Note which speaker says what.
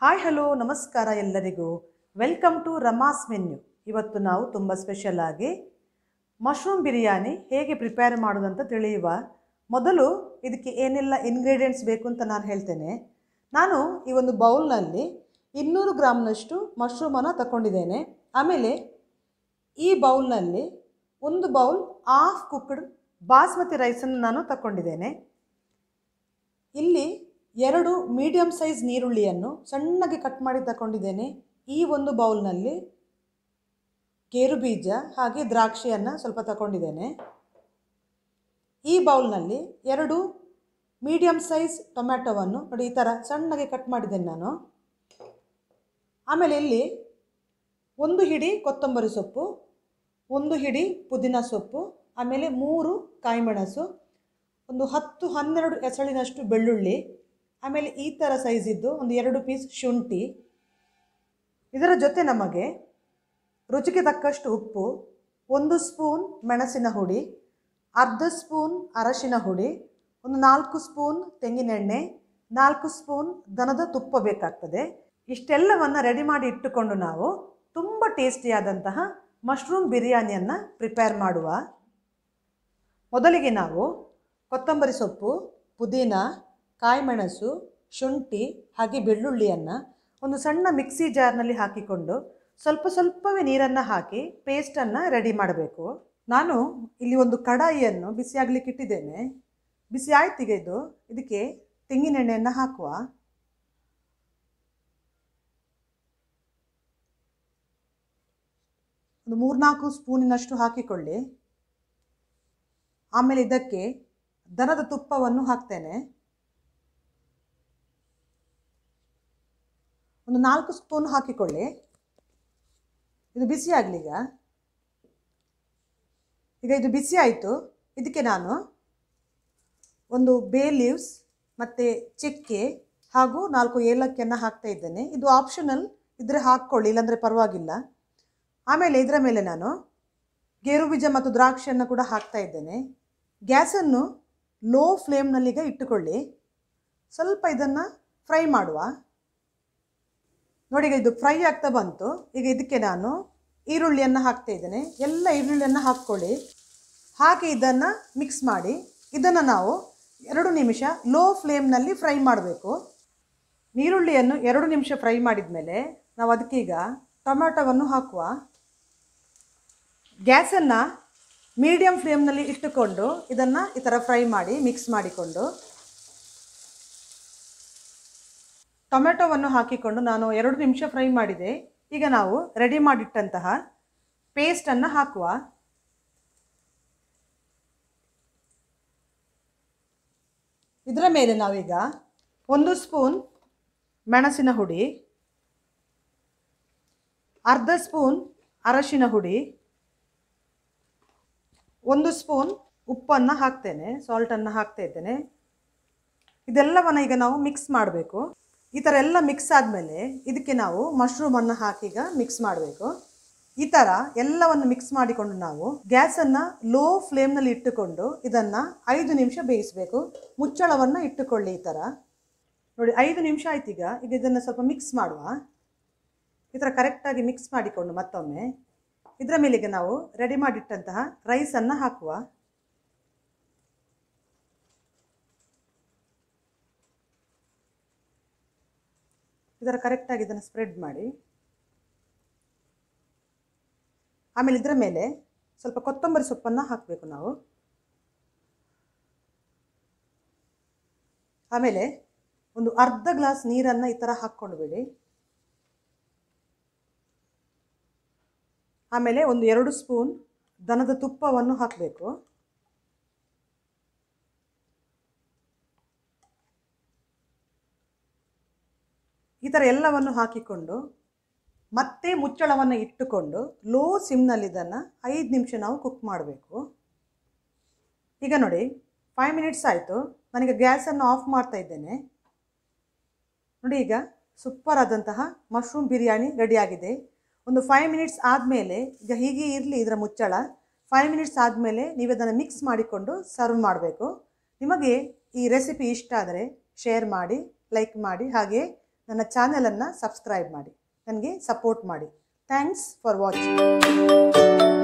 Speaker 1: Hi hello ನಮಸ್ಕಾರ ಎಲ್ಲರಿಗೂ. Welcome to Rama's menu. ಇವತ್ತು ನಾವು ತುಂಬ ಸ್ಪೆಷಲ್ ಆಗಿ ಮಶ್ರೂಮ್ ಬಿರಿಯಾನಿ ಹೇಗೆ ಪ್ರಿಪೇರ್ ಮಾಡೋದಂತ ತಿಳಿಯುವ. ಮೊದಲು ಇದಕ್ಕೆ ಏನೆಲ್ಲ ಇಂಗ್ರೀಡಿಯೆಂಟ್ಸ್ ಬೇಕು ಅಂತ ನಾನು ಹೇಳ್ತೇನೆ. ನಾನು ಈ ಒಂದು ಬೌಲ್ನಲ್ಲಿ 200 ಗ್ರಾಮ್ನಷ್ಟು ಮಶ್ರೂಮನ್ನು ತಗೊಂಡಿದ್ದೇನೆ. ಆಮೇಲೆ ಈ ಬೌಲ್ನಲ್ಲಿ ಒಂದು ಬೌಲ್ ಹಾಫ್ ಕುಕ್ಡ್ ಬಾಸ್ಮತಿ ರೈಸನ್ನು ನಾನು ತಗೊಂಡಿದ್ದೇನೆ. ಇಲ್ಲಿ 2 ಮೀಡಿಯಮ್ ಸೈಜ್ ನೀರುಳ್ಳಿಯನ್ನು ಸಣ್ಣಗೆ ಕಟ್ ಮಾಡಿ ತಗೊಂಡಿದ್ದೇನೆ. ಈ ಒಂದು ಬೌಲ್ನಲ್ಲಿ ಗೇರು ಬೀಜ ಹಾಗೆ ದ್ರಾಕ್ಷಿಯನ್ನು ಸ್ವಲ್ಪ ತಗೊಂಡಿದ್ದೇನೆ. ಈ ಬೌಲ್ನಲ್ಲಿ 2 ಮೀಡಿಯಮ್ ಸೈಜ್ ಟೊಮ್ಯಾಟೊವನ್ನು ನೋಡಿ ಈ ಥರ ಸಣ್ಣಗೆ ಕಟ್ ಮಾಡಿದ್ದೇನೆ ನಾನು. ಆಮೇಲೆ ಇಲ್ಲಿ 1 ಹಿಡಿ ಕೊತ್ತಂಬರಿ ಸೊಪ್ಪು, 1 ಹಿಡಿ ಪುದೀನ ಸೊಪ್ಪು, ಆಮೇಲೆ 3 ಕಾಯಿಮೆಣಸು, ಒಂದು 10-12 ಎಸಳಿನಷ್ಟು ಬೆಳ್ಳುಳ್ಳಿ, ಆಮೇಲೆ ಈ ಥರ ಸೈಜಿದ್ದು ಒಂದು 2 ಪೀಸ್ ಶುಂಠಿ. ಇದರ ಜೊತೆ ನಮಗೆ ರುಚಿಗೆ ತಕ್ಕಷ್ಟು ಉಪ್ಪು, 1 ಸ್ಪೂನ್ ಮೆಣಸಿನ ಹುಡಿ, ಅರ್ಧ ಸ್ಪೂನ್ ಅರಶಿನ ಹುಡಿ, ಒಂದು 4 ಸ್ಪೂನ್ ತೆಂಗಿನೆಣ್ಣೆ, 4 ಸ್ಪೂನ್ ದನದ ತುಪ್ಪ ಬೇಕಾಗ್ತದೆ. ಇಷ್ಟೆಲ್ಲವನ್ನು ರೆಡಿ ಮಾಡಿ ಇಟ್ಟುಕೊಂಡು ನಾವು ತುಂಬ ಟೇಸ್ಟಿಯಾದಂತಹ ಮಶ್ರೂಮ್ ಬಿರಿಯಾನಿಯನ್ನು ಪ್ರಿಪೇರ್ ಮಾಡುವ. ಮೊದಲಿಗೆ ನಾವು ಕೊತ್ತಂಬರಿ ಸೊಪ್ಪು, ಪುದೀನ, ಕಾಯಿಮೆಣಸು, ಶುಂಠಿ ಹಾಗೆ ಬೆಳ್ಳುಳ್ಳಿಯನ್ನು ಒಂದು ಸಣ್ಣ ಮಿಕ್ಸಿ ಜಾರ್ನಲ್ಲಿ ಹಾಕಿಕೊಂಡು ಸ್ವಲ್ಪವೇ ನೀರನ್ನು ಹಾಕಿ ಪೇಸ್ಟನ್ನು ರೆಡಿ ಮಾಡಬೇಕು. ನಾನು ಇಲ್ಲಿ ಒಂದು ಕಡಾಯಿಯನ್ನು ಬಿಸಿಯಾಗಲಿಕ್ಕೆ ಇಟ್ಟಿದ್ದೇನೆ. ಬಿಸಿ ಆಯ್ತಿಗೆ ಇದಕ್ಕೆ ತೆಂಗಿನೆಣ್ಣೆಯನ್ನು ಹಾಕುವ. ಒಂದು 3-4 ಸ್ಪೂನಿನಷ್ಟು ಹಾಕಿಕೊಳ್ಳಿ. ಆಮೇಲೆ ಇದಕ್ಕೆ ದನದ ತುಪ್ಪವನ್ನು ಹಾಕ್ತೇನೆ. ಒಂದು 4 ಸ್ಪೂನ್ ಹಾಕಿಕೊಳ್ಳಿ. ಇದು ಬಿಸಿ ಆಗಲಿ. ಈಗ ಇದು ಬಿಸಿ ಆಯಿತು. ಇದಕ್ಕೆ ನಾನು ಒಂದು ಬೇ ಲೀವ್ಸ್ ಮತ್ತು ಚಕ್ಕೆ ಹಾಗೂ 4 ಏಲಕ್ಕಿಯನ್ನು ಹಾಕ್ತಾ ಇದ್ದೇನೆ. ಇದು ಆಪ್ಷನಲ್, ಇದ್ರೆ ಹಾಕ್ಕೊಳ್ಳಿ, ಇಲ್ಲಾಂದರೆ ಪರವಾಗಿಲ್ಲ. ಆಮೇಲೆ ಇದರ ಮೇಲೆ ನಾನು ಗೇರು ಬೀಜ ಮತ್ತು ದ್ರಾಕ್ಷಿಯನ್ನು ಕೂಡ ಹಾಕ್ತಾ ಇದ್ದೇನೆ. ಗ್ಯಾಸನ್ನು ಲೋ ಫ್ಲೇಮ್ನಲ್ಲಿಗ ಇಟ್ಟುಕೊಳ್ಳಿ. ಸ್ವಲ್ಪ ಇದನ್ನು ಫ್ರೈ ಮಾಡುವ. ನೋಡಿ, ಈಗ ಇದು ಫ್ರೈ ಆಗ್ತಾ ಬಂತು. ಈಗ ಇದಕ್ಕೆ ನಾನು ಈರುಳ್ಳಿಯನ್ನು ಹಾಕ್ತಾ ಇದ್ದೇನೆ. ಎಲ್ಲ ಈರುಳ್ಳಿಯನ್ನು ಹಾಕ್ಕೊಳ್ಳಿ. ಹಾಕಿ ಇದನ್ನು ಮಿಕ್ಸ್ ಮಾಡಿ ಇದನ್ನು ನಾವು 2 ನಿಮಿಷ ಲೋ ಫ್ಲೇಮ್ನಲ್ಲಿ ಫ್ರೈ ಮಾಡಬೇಕು. ಈರುಳ್ಳಿಯನ್ನು 2 ನಿಮಿಷ ಫ್ರೈ ಮಾಡಿದ ಮೇಲೆ ನಾವು ಅದಕ್ಕೀಗ ಟೊಮ್ಯಾಟೊವನ್ನು ಹಾಕುವ. ಗ್ಯಾಸನ್ನು ಮೀಡಿಯಮ್ ಫ್ಲೇಮ್ನಲ್ಲಿ ಇಟ್ಟುಕೊಂಡು ಇದನ್ನು ಈ ಥರ ಫ್ರೈ ಮಾಡಿ ಮಿಕ್ಸ್ ಮಾಡಿಕೊಂಡು ಟೊಮೆಟೊವನ್ನು ಹಾಕಿಕೊಂಡು ನಾನು 2 ನಿಮಿಷ ಫ್ರೈ ಮಾಡಿದೆ. ಈಗ ನಾವು ರೆಡಿ ಮಾಡಿಟ್ಟಂತಹ ಪೇಸ್ಟನ್ನು ಹಾಕುವ. ಇದರ ಮೇಲೆ ನಾವೀಗ 1 ಸ್ಪೂನ್ ಮೆಣಸಿನ ಹುಡಿ, ಅರ್ಧ ಸ್ಪೂನ್ ಅರಶಿನ ಹುಡಿ, 1 ಸ್ಪೂನ್ ಉಪ್ಪನ್ನು ಹಾಕ್ತೇನೆ, ಸಾಲ್ಟನ್ನು ಹಾಕ್ತಾ ಇದ್ದೇನೆ. ಇದೆಲ್ಲವನ್ನು ಈಗ ನಾವು ಮಿಕ್ಸ್ ಮಾಡಬೇಕು. ಈ ಥರ ಎಲ್ಲ ಮಿಕ್ಸ್ ಆದಮೇಲೆ ಇದಕ್ಕೆ ನಾವು ಮಶ್ರೂಮನ್ನು ಹಾಕಿ ಈಗ ಮಿಕ್ಸ್ ಮಾಡಬೇಕು. ಈ ಥರ ಎಲ್ಲವನ್ನು ಮಿಕ್ಸ್ ಮಾಡಿಕೊಂಡು ನಾವು ಗ್ಯಾಸನ್ನು ಲೋ ಫ್ಲೇಮ್ನಲ್ಲಿ ಇಟ್ಟುಕೊಂಡು ಇದನ್ನು 5 ನಿಮಿಷ ಬೇಯಿಸಬೇಕು. ಮುಚ್ಚಳವನ್ನು ಇಟ್ಟುಕೊಳ್ಳಿ. ಈ ಥರ ನೋಡಿ 5 ನಿಮಿಷ ಆಯ್ತು. ಈಗ ಇದನ್ನು ಸ್ವಲ್ಪ ಮಿಕ್ಸ್ ಮಾಡುವ. ಈ ಥರ ಕರೆಕ್ಟಾಗಿ ಮಿಕ್ಸ್ ಮಾಡಿಕೊಂಡು ಮತ್ತೊಮ್ಮೆ ಇದರ ಮೇಲೆಗೆ ನಾವು ರೆಡಿ ಮಾಡಿಟ್ಟಂತಹ ರೈಸನ್ನು ಹಾಕುವ. ಇದರ ಕರೆಕ್ಟಾಗಿ ಇದನ್ನು ಸ್ಪ್ರೆಡ್ ಮಾಡಿ ಆಮೇಲೆ ಇದರ ಮೇಲೆ ಸ್ವಲ್ಪ ಕೊತ್ತಂಬರಿ ಸೊಪ್ಪನ್ನು ಹಾಕಬೇಕು ನಾವು. ಆಮೇಲೆ ಒಂದು ಅರ್ಧ ಗ್ಲಾಸ್ ನೀರನ್ನು ಈ ಥರ ಹಾಕ್ಕೊಂಡು ಬಿಡಿ. ಆಮೇಲೆ ಒಂದು 2 ಸ್ಪೂನ್ ದನದ ತುಪ್ಪವನ್ನು ಹಾಕಬೇಕು. ಈ ಥರ ಎಲ್ಲವನ್ನು ಹಾಕಿಕೊಂಡು ಮತ್ತೆ ಮುಚ್ಚಳವನ್ನು ಇಟ್ಟುಕೊಂಡು ಲೋ ಸಿಮ್ನಲ್ಲಿ ಇದನ್ನು 5 ನಿಮಿಷ ನಾವು ಕುಕ್ ಮಾಡಬೇಕು. ಈಗ ನೋಡಿ 5 ಮಿನಿಟ್ಸ್ ಆಯಿತು. ನಾನೀಗ ಗ್ಯಾಸನ್ನು ಆಫ್ ಮಾಡ್ತಾ ಇದ್ದೇನೆ. ನೋಡಿ, ಈಗ ಸೂಪರ್ ಆದಂತಹ ಮಶ್ರೂಮ್ ಬಿರಿಯಾನಿ ರೆಡಿಯಾಗಿದೆ. ಒಂದು 5 ಮಿನಿಟ್ಸ್ ಆದಮೇಲೆ ಈಗ ಹೀಗೆ ಇರಲಿ ಇದರ ಮುಚ್ಚಳ. 5 ಮಿನಿಟ್ಸ್ ಆದಮೇಲೆ ನೀವು ಇದನ್ನು ಮಿಕ್ಸ್ ಮಾಡಿಕೊಂಡು ಸರ್ವ್ ಮಾಡಬೇಕು. ನಿಮಗೆ ಈ ರೆಸಿಪಿ ಇಷ್ಟ ಆದರೆ ಶೇರ್ ಮಾಡಿ, ಲೈಕ್ ಮಾಡಿ, ಹಾಗೆ ನನ್ನ ಚಾನೆಲನ್ನು ಸಬ್ಸ್ಕ್ರೈಬ್ ಮಾಡಿ, ನನಗೆ ಸಪೋರ್ಟ್ ಮಾಡಿ. Thanks for watching.